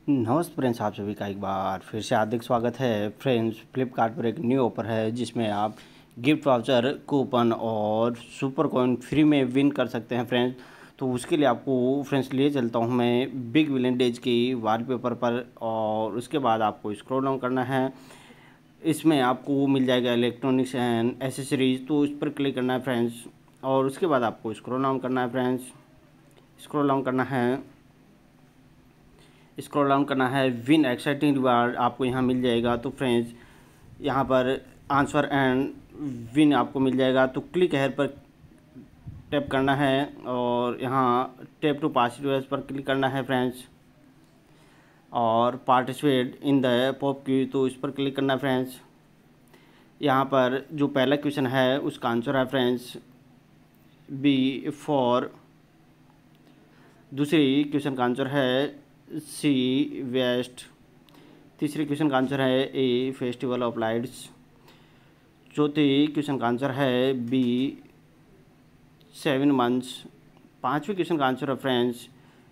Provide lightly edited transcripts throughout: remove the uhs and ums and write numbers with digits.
नमस्ते फ्रेंड्स, आप सभी का एक बार फिर से हार्दिक स्वागत है। फ्रेंड्स, फ्लिपकार्ट पर एक न्यू ऑफर है जिसमें आप गिफ्ट वाउचर, कूपन और सुपर कॉइन फ्री में विन कर सकते हैं फ्रेंड्स। तो उसके लिए आपको फ्रेंड्स लिए चलता हूं मैं बिग विलेन डेज की वॉलपेपर पर, और उसके बाद आपको स्क्रॉल डाउन करना है। इसमें आपको मिल जाएगा इलेक्ट्रॉनिक्स एंड एसेसरीज, तो उस पर क्लिक करना है फ्रेंड्स। और उसके बाद आपको स्क्रॉल डाउन करना है फ्रेंड्स। स्क्रॉल डाउन करना है, स्क्रॉल डाउन करना है। विन एक्साइटिंग रिवार्ड आपको यहाँ मिल जाएगा। तो फ्रेंड्स, यहाँ पर आंसर एंड विन आपको मिल जाएगा। तो क्लिक हेयर पर टैप करना है और यहाँ टैप टू पार्टिसिपेट पर क्लिक करना है फ्रेंड्स, और participate in the pop quiz, तो इस पर क्लिक करना है फ्रेंड्स। यहाँ पर जो पहला क्वेश्चन है उसका आंसर है फ्रेंड्स बी फॉर। दूसरी क्वेश्चन का आंसर है सी वेस्ट। तीसरे क्वेश्चन का आंसर है ए फेस्टिवल ऑफ लाइट्स। चौथी क्वेश्चन का आंसर है बी 7 मंथ्स। पांचवें क्वेश्चन का आंसर है फ्रेंड्स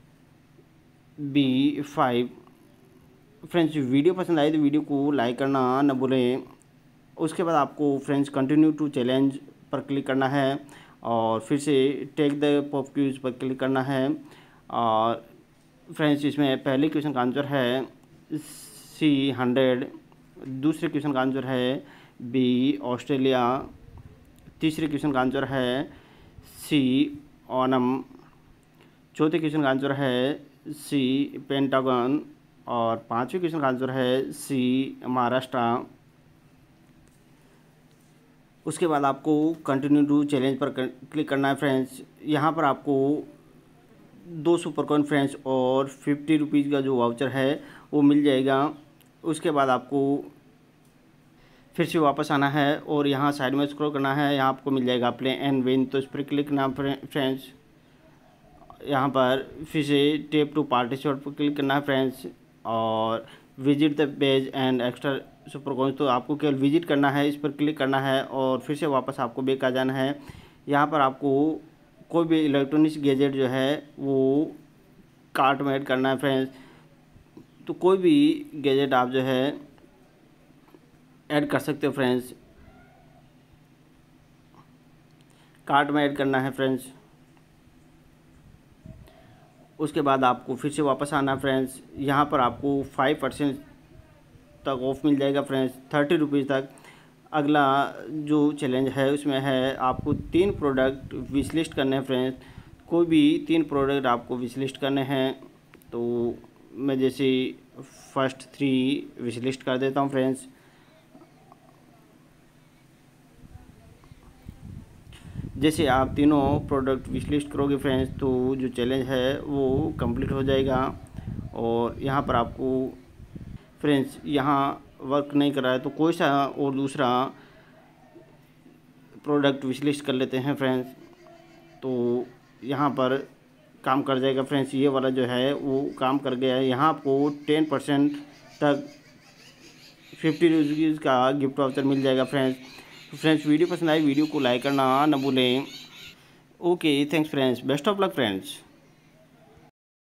बी 5। फ्रेंड्स, वीडियो पसंद आई तो वीडियो को लाइक करना न भूलें। उसके बाद आपको फ्रेंड्स कंटिन्यू टू चैलेंज पर क्लिक करना है और फिर से टेक द पॉप क्यूज पर क्लिक करना है। और फ्रेंड्स, इसमें पहले क्वेश्चन का आंसर है सी 100। दूसरे क्वेश्चन का आंसर है बी ऑस्ट्रेलिया। तीसरे क्वेश्चन का आंसर है सी ओनम। चौथे क्वेश्चन का आंसर है सी पेंटागन। और पांचवें क्वेश्चन का आंसर है सी महाराष्ट्र। उसके बाद आपको कंटिन्यू टू चैलेंज पर क्लिक करना है फ्रेंड्स। यहाँ पर आपको 2 सुपर कॉइन फ्रेंड्स और 50 रुपीज़ का जो वाउचर है वो मिल जाएगा। उसके बाद आपको फिर से वापस आना है और यहाँ साइड में स्क्रॉल करना है। यहाँ आपको मिल जाएगा प्ले एंड विन, तो इस पर क्लिक करना फ्रेंड्स। यहाँ पर फिर से टेप टू पार्टिसिपेट पर क्लिक करना है फ्रेंड्स, और visit the page and extra super coins, तो आपको केवल विजिट करना है, इस पर क्लिक करना है और फिर से वापस आपको बैक आ जाना है। यहाँ पर आपको कोई भी इलेक्ट्रॉनिक्स गैजेट जो है वो कार्ट में ऐड करना है फ्रेंड्स। तो कोई भी गैजेट आप जो है ऐड कर सकते हो फ्रेंड्स, कार्ट में ऐड करना है फ्रेंड्स। उसके बाद आपको फिर से वापस आना है फ्रेंड्स। यहाँ पर आपको 5% तक ऑफ मिल जाएगा फ्रेंड्स, 30 रुपीज़ तक। अगला जो चैलेंज है उसमें है आपको 3 प्रोडक्ट विश लिस्ट करने हैं फ्रेंड्स। कोई भी 3 प्रोडक्ट आपको विश लिस्ट करने हैं। तो मैं जैसे फर्स्ट 3 विश लिस्ट कर देता हूँ फ्रेंड्स। जैसे आप तीनों प्रोडक्ट विश लिस्ट करोगे फ्रेंड्स तो जो चैलेंज है वो कंप्लीट हो जाएगा। और यहाँ पर आपको फ्रेंड्स यहाँ वर्क नहीं कर रहा है तो कोई सा और दूसरा प्रोडक्ट विश लिस्ट कर लेते हैं फ्रेंड्स, तो यहाँ पर काम कर जाएगा फ्रेंड्स। ये वाला जो है वो काम कर गया है। यहाँ आपको 10% तक 50 रुपीज़ का गिफ्ट वाउचर मिल जाएगा फ्रेंड्स। तो फ्रेंड्स, वीडियो पसंद आई वीडियो को लाइक करना न भूलें। Okay, thanks friends, best of luck friends.